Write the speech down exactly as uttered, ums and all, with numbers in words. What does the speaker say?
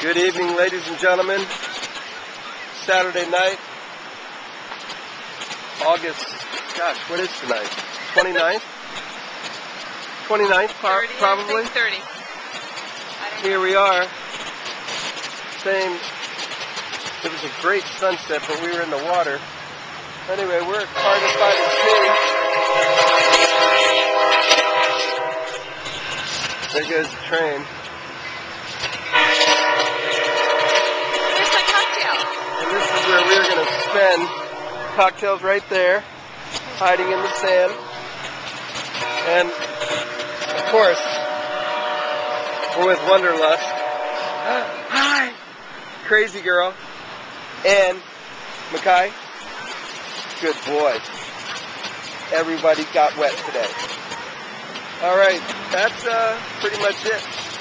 Good evening, ladies and gentlemen. Saturday night, August, gosh, what is tonight? twenty-ninth? twenty-ninth, thirty, probably? I think thirty. I don't Here know. we are. Same, it was a great sunset, but we were in the water. Anyway, we're at Cardiff by the Sea. There goes the train. Where's my cocktail? And this is where we're going to spend. Cocktails right there, hiding in the sand. And, of course, we're with Wanderlust. Hi! Crazy girl. And Mackay. Good boy. Everybody got wet today. Alright, that's uh, pretty much it.